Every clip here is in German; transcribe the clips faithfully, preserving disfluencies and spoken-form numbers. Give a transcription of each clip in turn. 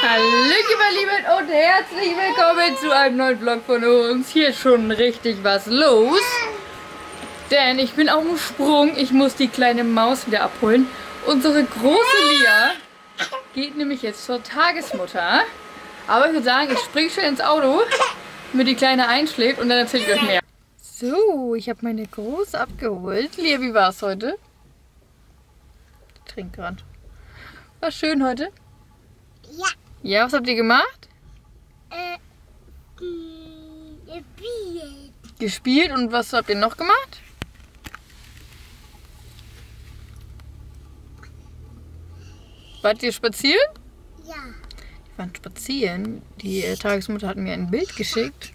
Hallöchen, meine Lieben, und herzlich willkommen zu einem neuen Vlog von uns. Hier ist schon richtig was los, denn ich bin auf dem Sprung. Ich muss die kleine Maus wieder abholen. Unsere große Lia geht nämlich jetzt zur Tagesmutter. Aber ich würde sagen, ich springe schon ins Auto, damit die Kleine einschläft und dann erzähle ich euch mehr. So, ich habe meine Große abgeholt. Lia, wie war es heute? Trinkrand. War schön heute? Ja. Ja, was habt ihr gemacht? Äh, gespielt. Gespielt und was habt ihr noch gemacht? Wart ihr spazieren? Ja. Wir waren spazieren. Die äh, Tagesmutter hat mir ein Bild geschickt.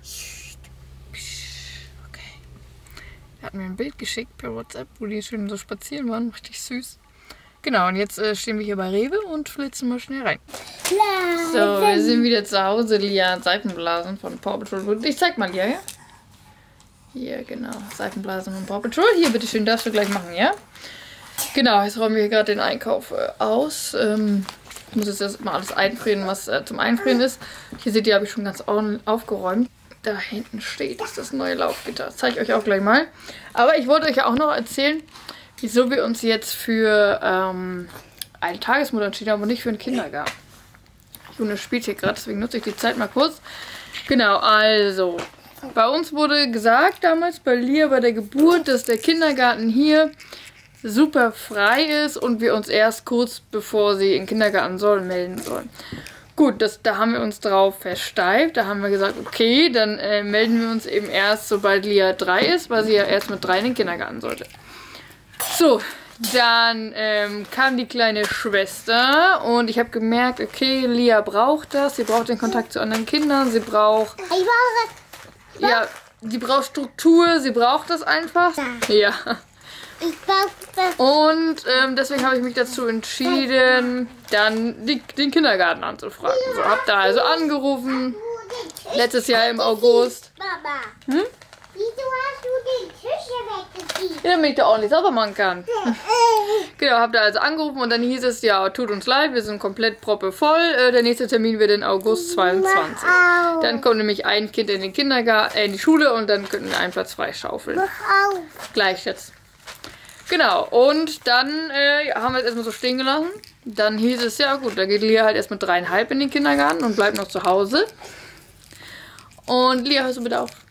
Okay. Er hat mir ein Bild geschickt per WhatsApp, wo die schön so spazieren waren. Richtig süß. Genau, und jetzt äh, stehen wir hier bei Rewe und flitzen mal schnell rein. So, wir sind wieder zu Hause. Lia hat Seifenblasen von Paw Patrol. Ich zeig mal, Lia, ja? Hier, genau. Seifenblasen von Paw Patrol. Hier, bitteschön, darfst du gleich machen, ja? Genau, jetzt räumen wir hier gerade den Einkauf äh, aus. Ähm, ich muss jetzt erstmal alles einfrieren, was äh, zum Einfrieren ist. Hier seht ihr, habe ich schon ganz ordentlich aufgeräumt. Da hinten steht, ist das neue Laufgitter. Das zeige ich euch auch gleich mal. Aber ich wollte euch ja auch noch erzählen, wieso wir uns jetzt für ähm, eine Tagesmutter entschieden haben und nicht für einen Kindergarten. Juna spielt hier gerade, deswegen nutze ich die Zeit mal kurz. Genau, also, bei uns wurde gesagt damals bei Lia bei der Geburt, dass der Kindergarten hier super frei ist und wir uns erst kurz bevor sie in den Kindergarten sollen, melden sollen. Gut, das, da haben wir uns drauf versteift. Da haben wir gesagt, okay, dann äh, melden wir uns eben erst, sobald Lia drei ist, weil sie ja erst mit drei in den Kindergarten sollte. So, dann ähm, kam die kleine Schwester und ich habe gemerkt, okay, Lia braucht das. Sie braucht den Kontakt zu anderen Kindern. Sie braucht... Ich brauche... Ja, sie braucht Struktur. Sie braucht das einfach. Ja. Ich brauche das. Und ähm, deswegen habe ich mich dazu entschieden, dann die, den Kindergarten anzufragen. So, habe da also angerufen. Letztes Jahr im August. Mama, Hm? wieso hast du den Tisch weggekriegt? Ja, damit ich da ordentlich sauber machen kann. Genau, habe da also angerufen und dann hieß es, ja, tut uns leid, wir sind komplett proppevoll. Äh, der nächste Termin wird in August zweiundzwanzig. Dann kommt nämlich ein Kind in den Kindergarten, äh, in die Schule und dann könnten wir einen Platz freischaufeln. Mach auf. Gleich jetzt. Genau, und dann äh, haben wir es erstmal so stehen gelassen. Dann hieß es, ja gut, da geht Lia halt erst mit dreieinhalb in den Kindergarten und bleibt noch zu Hause. Und Lia, hörst du bitte auf?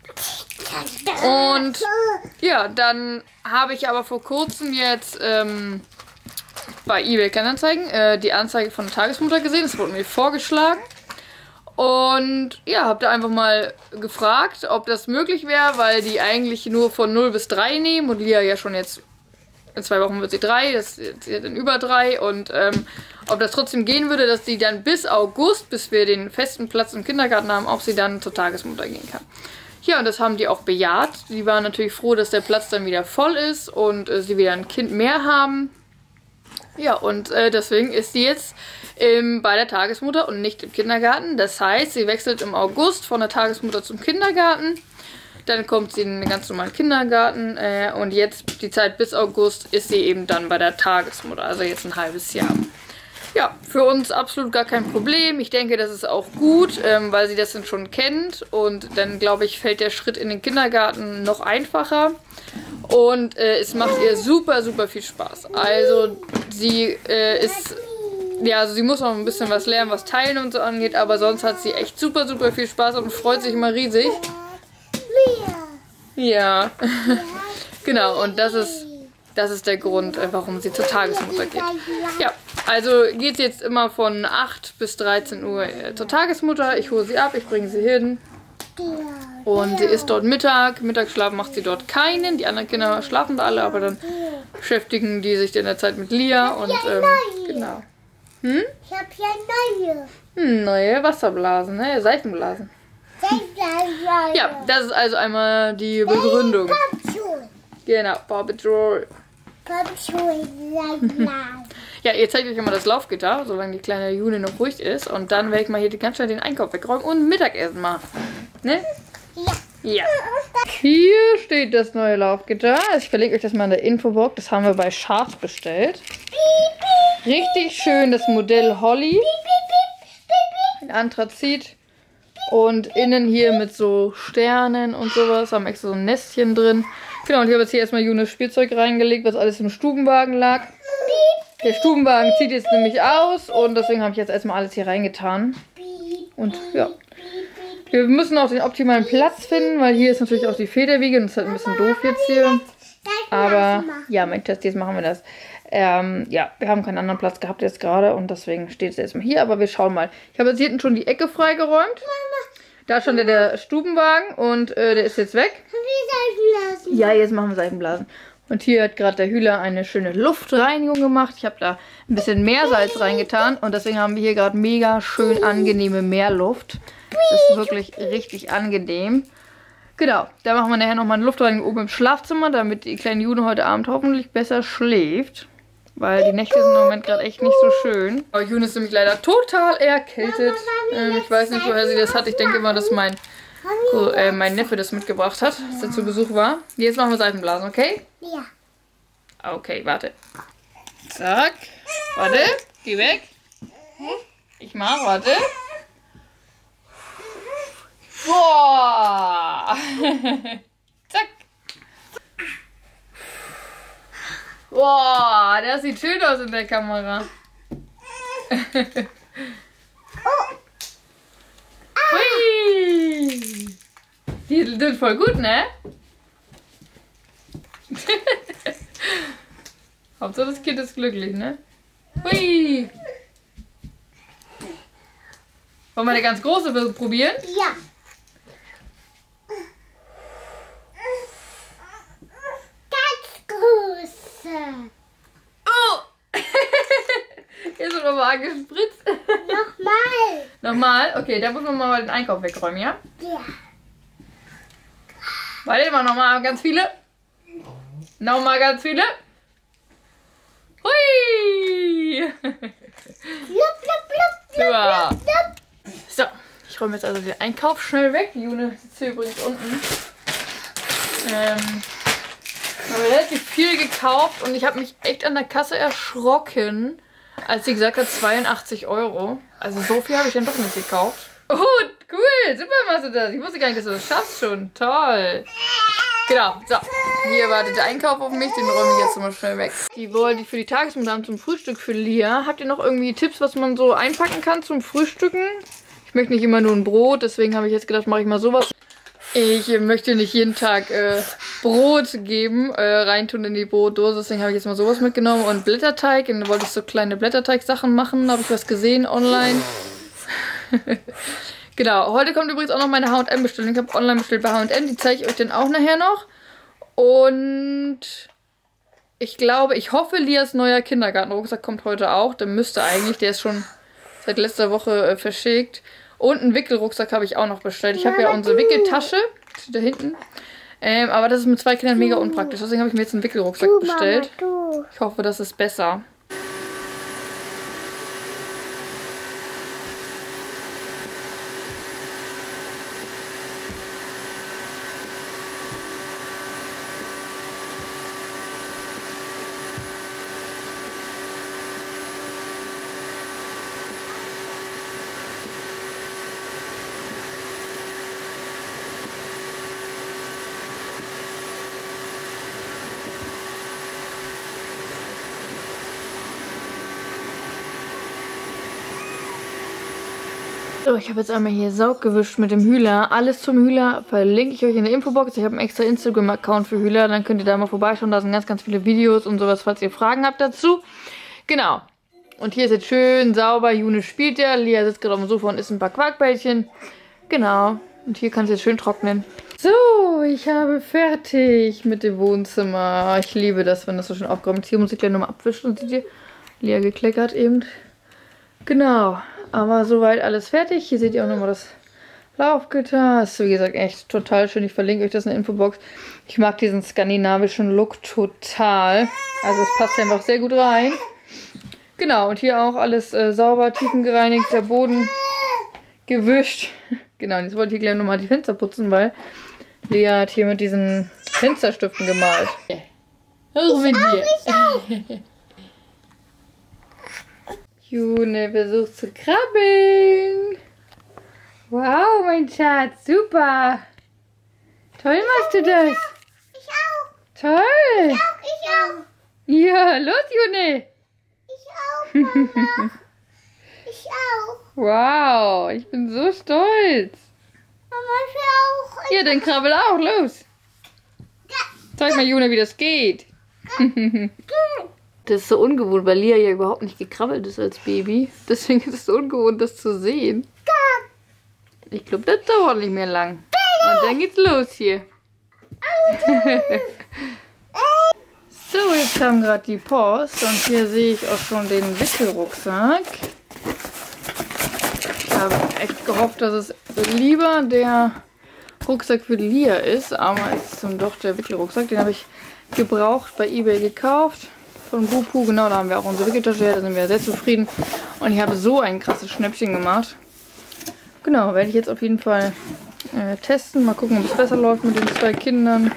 Und ja, dann habe ich aber vor kurzem jetzt ähm, bei eBay Kleinanzeigen äh, die Anzeige von der Tagesmutter gesehen. Das wurde mir vorgeschlagen. Und ja, habe da einfach mal gefragt, ob das möglich wäre, weil die eigentlich nur von null bis drei nehmen und Lia ja schon jetzt in zwei Wochen wird sie drei, das ist dann über drei und ähm, ob das trotzdem gehen würde, dass sie dann bis August, bis wir den festen Platz im Kindergarten haben, ob sie dann zur Tagesmutter gehen kann. Ja, und das haben die auch bejaht. Die waren natürlich froh, dass der Platz dann wieder voll ist und äh, sie wieder ein Kind mehr haben. Ja, und äh, deswegen ist sie jetzt ähm, bei der Tagesmutter und nicht im Kindergarten. Das heißt, sie wechselt im August von der Tagesmutter zum Kindergarten. Dann kommt sie in den ganz normalen Kindergarten äh, und jetzt die Zeit bis August ist sie eben dann bei der Tagesmutter, also jetzt ein halbes Jahr. Ja, für uns absolut gar kein Problem. Ich denke, das ist auch gut, ähm, weil sie das dann schon kennt und dann, glaube ich, fällt der Schritt in den Kindergarten noch einfacher und äh, es macht ihr super, super viel Spaß. Also sie äh, ist... Ja, also sie muss noch ein bisschen was lernen, was Teilen und so angeht, aber sonst hat sie echt super, super viel Spaß und freut sich immer riesig. Ja, genau, und das ist, das ist der Grund, warum sie zur Tagesmutter geht. Ja, also geht sie jetzt immer von acht bis dreizehn Uhr zur Tagesmutter. Ich hole sie ab, ich bringe sie hin. Und sie ist dort Mittag. Mittagsschlaf macht sie dort keinen. Die anderen Kinder schlafen da alle, aber dann beschäftigen die sich in der Zeit mit Lia. Und ähm, genau. Hm? Ich habe hier neue. Hm, neue Wasserblasen, ne? Seifenblasen. Ja, das ist also einmal die Begründung. Genau, Paw Patrol. Ja, ihr zeigt euch immer das Laufgitter, solange die kleine June noch ruhig ist. Und dann werde ich mal hier ganz schnell den Einkauf wegräumen und Mittagessen machen. Ne? Ja. Ja. Hier steht das neue Laufgitter. Ich verlinke euch das mal in der Infobox. Das haben wir bei Schaf bestellt. Richtig schön, das Modell Holly. in Anthrazit. Und innen hier mit so Sternen und sowas. Haben extra so ein Nestchen drin. Genau, und ich habe jetzt hier erstmal Junes Spielzeug reingelegt, was alles im Stubenwagen lag. Der Stubenwagen zieht jetzt nämlich aus und deswegen habe ich jetzt erstmal alles hier reingetan. Und ja. Wir müssen auch den optimalen Platz finden, weil hier ist natürlich auch die Federwiege und das ist halt ein bisschen doof jetzt hier. Aber ja, mein Test, jetzt machen wir das. Ähm, ja, wir haben keinen anderen Platz gehabt jetzt gerade und deswegen steht es erstmal hier, aber wir schauen mal. Ich habe jetzt hier hinten schon die Ecke freigeräumt. Da ist schon der, der Stubenwagen und äh, der ist jetzt weg. Seifenblasen. Ja, jetzt machen wir Seifenblasen. Und hier hat gerade der Hühler eine schöne Luftreinigung gemacht. Ich habe da ein bisschen Meersalz reingetan und deswegen haben wir hier gerade mega schön angenehme Meerluft. Das ist wirklich richtig angenehm. Genau, da machen wir nachher nochmal eine Luftreinigung oben im Schlafzimmer, damit die kleine June heute Abend hoffentlich besser schläft. Weil die Nächte sind im Moment gerade echt nicht so schön. Aber June ist nämlich leider total erkältet. Ähm, ich weiß nicht, woher sie das hat. Ich denke immer, dass mein, so, äh, mein Neffe das mitgebracht hat, als er zu Besuch war. Jetzt machen wir Seifenblasen, okay? Ja. Okay, warte. Zack. Warte, geh weg. Ich mach, warte. Boah. Zack. Boah, das sieht schön aus in der Kamera. Hui. Die sind voll gut, ne? Hauptsache das Kind ist glücklich, ne? Hui. Wollen wir eine ganz große probieren? Ja. Oh! Jetzt wird nochmal gespritzt. Nochmal. Nochmal? Okay, da muss man mal den Einkauf wegräumen, ja? Ja. Warte mal, nochmal ganz viele. Nochmal ganz viele. Hui! Blub, blub, blub, blub, Ja. blub, blub. So, ich räume jetzt also den Einkauf schnell weg. Die June sitzt hier übrigens unten. Ähm... Ich habe relativ viel gekauft und ich habe mich echt an der Kasse erschrocken, als sie gesagt hat zweiundachtzig Euro. Also so viel habe ich dann doch nicht gekauft. Oh, cool, super machst du das. Ich wusste gar nicht, dass du das schaffst schon. Toll. Genau, so. Hier wartet der Einkauf auf mich, den räume ich jetzt mal schnell weg. Die wollte ich für die Tagesmahlzeit zum Frühstück für Lia. Habt ihr noch irgendwie Tipps, was man so einpacken kann zum Frühstücken? Ich möchte nicht immer nur ein Brot, deswegen habe ich jetzt gedacht, mache ich mal sowas. Ich möchte nicht jeden Tag äh, Brot geben, äh, reintun in die Brotdose, deswegen habe ich jetzt mal sowas mitgenommen und Blätterteig. Und dann wollte ich so kleine Blätterteig-Sachen machen, habe ich was gesehen online. Genau, heute kommt übrigens auch noch meine H und M-Bestellung. Ich habe online bestellt bei H und M, die zeige ich euch dann auch nachher noch. Und ich glaube, ich hoffe, Lias neuer Kindergartenrucksack kommt heute auch. Der müsste eigentlich, der ist schon seit letzter Woche äh, verschickt. Und einen Wickelrucksack habe ich auch noch bestellt. Ich habe ja unsere Wickeltasche, steht da hinten. Ähm, aber das ist mit zwei Kindern mega unpraktisch. Deswegen habe ich mir jetzt einen Wickelrucksack Du, bestellt. Mama, du. Ich hoffe, das ist besser. So, ich habe jetzt einmal hier Saug gewischt mit dem Hühler. Alles zum Hühler verlinke ich euch in der Infobox. Ich habe einen extra Instagram-Account für Hühler. Dann könnt ihr da mal vorbeischauen. Da sind ganz, ganz viele Videos und sowas, falls ihr Fragen habt dazu. Genau. Und hier ist jetzt schön sauber. June spielt ja. Lia sitzt gerade auf dem Sofa und isst ein paar Quarkbällchen. Genau. Und hier kann es jetzt schön trocknen. So, ich habe fertig mit dem Wohnzimmer. Ich liebe das, wenn das so schön aufgeräumt ist. Hier muss ich gleich nochmal abwischen. Seht ihr? Lia gekleckert eben. Genau. Aber soweit alles fertig. Hier seht ihr auch nochmal das Laufgitter. Das ist wie gesagt echt total schön. Ich verlinke euch das in der Infobox. Ich mag diesen skandinavischen Look total. Also es passt einfach sehr gut rein. Genau, und hier auch alles äh, sauber, tiefengereinigt, der Boden gewischt. Genau, und jetzt wollte ich gleich nochmal die Fenster putzen, weil Lea hat hier mit diesen Fensterstiften gemalt. Hoch mit dir. June versucht zu krabbeln. Wow, mein Schatz, super. Toll machst du das. Ich auch. Toll. Ich auch, ich auch. Ja, los, June. Ich auch, Mama. Ich auch. Wow, ich bin so stolz. Mama, ich will auch. Ja, dann krabbel auch, los. Zeig mal, June, wie das geht. Das ist so ungewohnt, weil Lia ja überhaupt nicht gekrabbelt ist als Baby. Deswegen ist es so ungewohnt, das zu sehen. Ich glaube, das dauert nicht mehr lang. Und dann geht's los hier. So, jetzt kam gerade die Post und hier sehe ich auch schon den Wickelrucksack. Ich habe echt gehofft, dass es lieber der Rucksack für Lia ist, aber es ist dann doch der Wickelrucksack. Den habe ich gebraucht bei eBay gekauft. Von Bupu, genau, da haben wir auch unsere Wickeltasche her, da sind wir sehr zufrieden. Und ich habe so ein krasses Schnäppchen gemacht. Genau, werde ich jetzt auf jeden Fall äh, testen. Mal gucken, ob es besser läuft mit den zwei Kindern.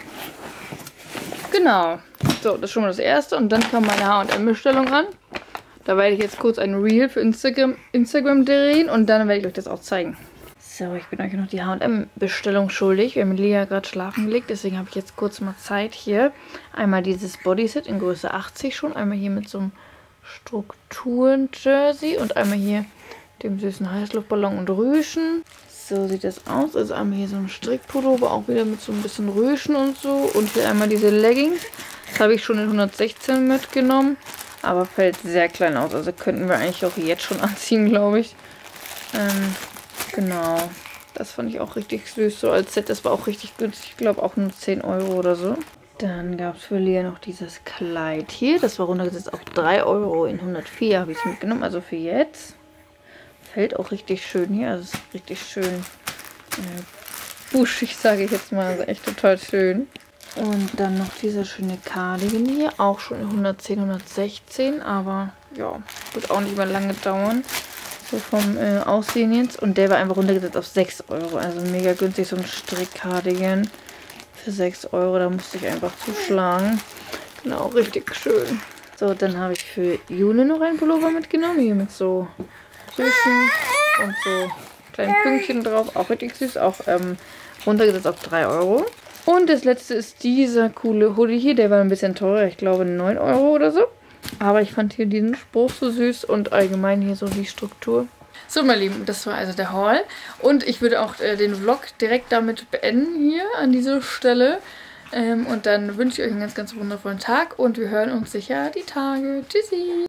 Genau. So, das ist schon mal das erste. Und dann kam meine H und M-Bestellung an. Da werde ich jetzt kurz ein Reel für Instagram, Instagram drehen und dann werde ich euch das auch zeigen. So, ich bin euch noch die H und M-Bestellung schuldig. Wir haben Lia gerade schlafen gelegt, deswegen habe ich jetzt kurz mal Zeit hier. Einmal dieses Bodyset in Größe achtzig schon. Einmal hier mit so einem Strukturen-Jersey und einmal hier dem süßen Heißluftballon und Rüschen. So sieht das aus. Also einmal hier so ein Strickpullover, auch wieder mit so ein bisschen Rüschen und so. Und hier einmal diese Leggings. Das habe ich schon in hundertsechzehn mitgenommen. Aber fällt sehr klein aus. Also könnten wir eigentlich auch jetzt schon anziehen, glaube ich. Ähm, genau. Das fand ich auch richtig süß. So als Set. Das war auch richtig günstig. Ich glaube auch nur zehn Euro oder so. Dann gab es für Lia noch dieses Kleid hier. Das war runtergesetzt auf drei Euro. In hundertvier habe ich es mitgenommen. Also für jetzt. Fällt auch richtig schön hier. Also es ist richtig schön äh, buschig, sage ich jetzt mal. Also echt total schön. Und dann noch dieser schöne Cardigan hier. Auch schon in hundertzehn, hundertsechzehn. Aber ja, wird auch nicht mehr lange dauern. So vom äh, Aussehen jetzt. Und der war einfach runtergesetzt auf sechs Euro. Also mega günstig. So ein Strick-Cardigan für sechs Euro. Da musste ich einfach zuschlagen. Genau, richtig schön. So, dann habe ich für June noch einen Pullover mitgenommen. Hier mit so Rüschen und so kleinen Pünktchen drauf. Auch richtig süß. Auch ähm, runtergesetzt auf drei Euro. Und das letzte ist dieser coole Hoodie hier. Der war ein bisschen teurer. Ich glaube neun Euro oder so. Aber ich fand hier diesen Spruch so süß und allgemein hier so die Struktur. So, meine Lieben, das war also der Haul. Und ich würde auch äh, den Vlog direkt damit beenden hier an dieser Stelle. Ähm, und dann wünsche ich euch einen ganz, ganz wundervollen Tag. Und wir hören uns sicher die Tage. Tschüssi!